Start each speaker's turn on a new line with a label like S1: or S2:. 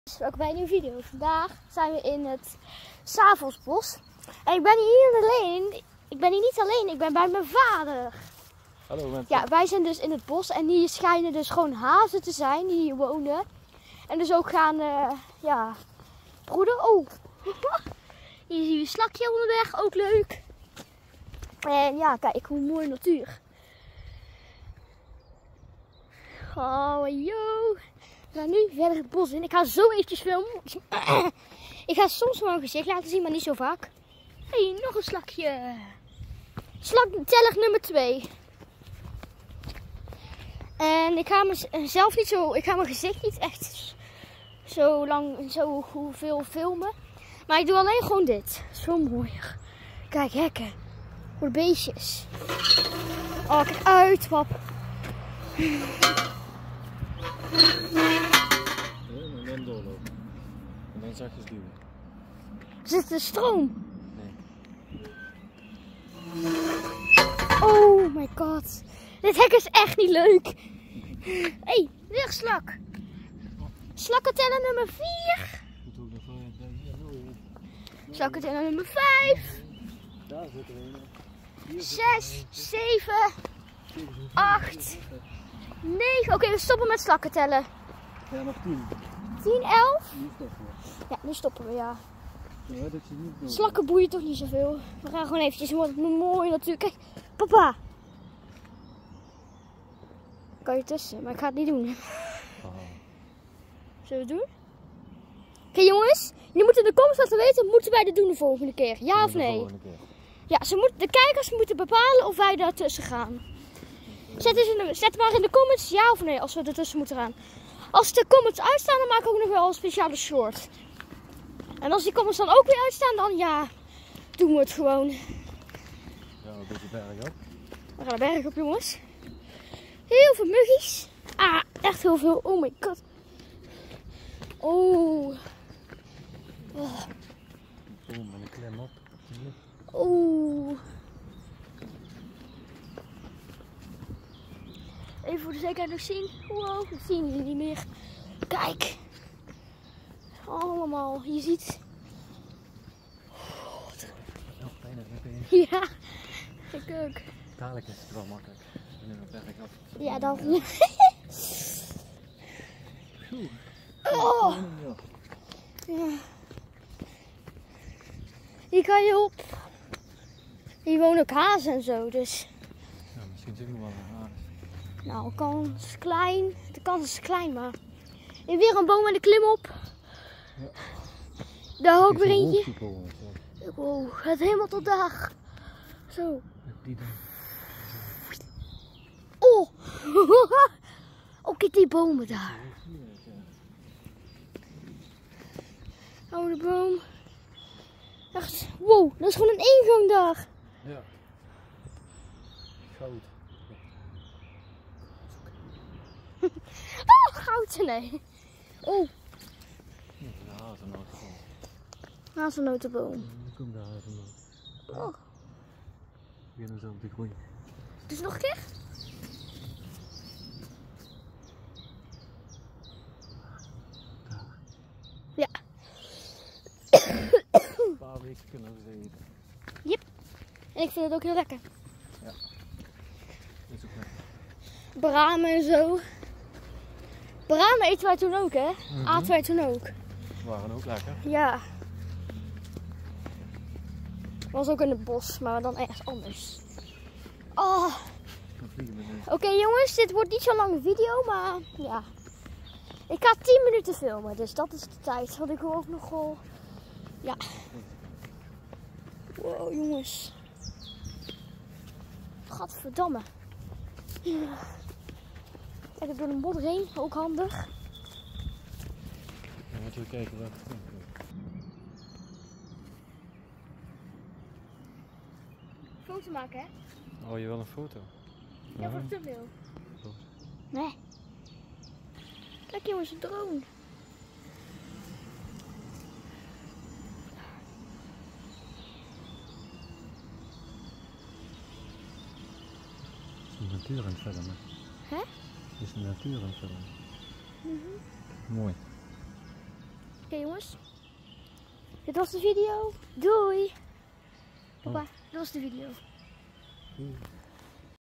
S1: Welkom bij een nieuwe video. Vandaag zijn we in het Savelsbos. En ik ben hier niet alleen. Ik ben bij mijn vader.
S2: Hallo mensen.
S1: Ja, wij zijn dus in het bos en hier schijnen dus gewoon hazen te zijn die hier wonen. En dus ook gaan, broeden. Oh, hier zie je een slakje onderweg, ook leuk. En ja, kijk hoe mooi natuur. Oh, yo. We gaan nu verder het bos in. Ik ga zo eventjes filmen. Ik ga soms wel een gezicht laten zien, maar niet zo vaak. Hé, nog een slakje. Slakteller nummer 2. En ik ga mezelf niet zo, ik ga mijn gezicht niet echt zo lang, zo veel filmen. Maar ik doe alleen gewoon dit. Zo mooi. Kijk, hekken. Voor de beestjes. Oh, kijk uit, pap.
S2: En dan doorlopen. En dan zachtjes duwen.
S1: Zit er stroom?
S2: Nee.
S1: Oh my god. Dit hek is echt niet leuk. Hé, weer een slak. Slakkenteller nummer 4. Slakkenteller nummer 5.
S2: Daar zit er een.
S1: 6, 7, 8, 9. Oké, we stoppen met slakken tellen.
S2: Ja, nog 10.
S1: 10, 11.
S2: Nu stoppen we.
S1: Ja, nu stoppen we, ja.
S2: Ja, dat je niet nodig.
S1: Slakken boeien toch niet zoveel. We gaan gewoon eventjes, wat mooi natuurlijk. Kijk, papa. Kan je tussen, maar ik ga het niet doen.
S2: Oh.
S1: Zullen we het doen? Oké, jongens, jullie moeten in de comments laten weten, moeten wij dit doen de volgende keer? Ja of nee? Ja, de kijkers moeten bepalen of wij daartussen gaan. Zet maar in de comments ja of nee als we ertussen moeten gaan. Als de comments uitstaan, dan maak ik ook nog wel een speciale short. En als die comments dan ook weer uitstaan, dan ja, doen we het gewoon.
S2: Ja, een beetje berg op.
S1: We gaan de berg op, jongens. Heel veel muggies. Ah, echt heel veel. Oh my god. Oh. Oh.
S2: Boom, met een klem op.
S1: Oh. Even voor de zekerheid nog zien. Wow, dat zien jullie niet meer. Kijk. Allemaal. Je ziet. Ja, ik ook.
S2: Dadelijk is het wel makkelijk. Nu een berg op.
S1: Ja, dan. Oh. Ja. Hier kan je op. Hier wonen ook hazen en zo, dus.
S2: Ja, misschien zit ik nog wel een haas.
S1: Nou, de kans is klein, maar. Hier weer een boom en een klim op.
S2: Ja.
S1: Daar ook weer eentje. Wow, het helemaal tot daar. Zo.
S2: Die dan.
S1: Oh! Oh, kijk die bomen daar. Oude boom. Echt, wow, dat is gewoon een ingang daar.
S2: Ja. Goud.
S1: Oh, goud, nee. Oh,
S2: Ja, hazelnoot.
S1: hazelnotenboom.
S2: Nu komt de hazelnoot.
S1: Oh,
S2: Beginnen zo te groeien.
S1: dus nog een keer? Ja.
S2: Een paar weken kunnen we ze eten.
S1: Yep. En ik vind het ook heel lekker.
S2: Ja. Is ook lekker.
S1: Bramen en zo. Bramen eten wij toen ook, hè? Aten wij toen ook.
S2: Ze waren ook lekker.
S1: Ja. Was ook in het bos, maar dan ergens anders. Oh.
S2: Dan vliegen we nu.
S1: Oké, jongens, dit wordt niet zo'n lange video, maar ja. Ik ga 10 minuten filmen, dus dat is de tijd. Want ik wil ook nog wel. Ja. Wow, jongens. Gadverdamme. Ja. Kijk, door de modder heen, ook handig.
S2: Dan moeten we kijken wat het komt.
S1: Foto maken, hè?
S2: Oh, je wil een foto?
S1: Ja, voor te veel.
S2: Goed.
S1: Nee. Kijk, jongens, een drone.
S2: Het is de natuur aan het filmen.
S1: Hè?
S2: Het is de natuur aan het filmen. Mooi.
S1: Oké, jongens. Dit was de video. Doei. Papa, dit was de video.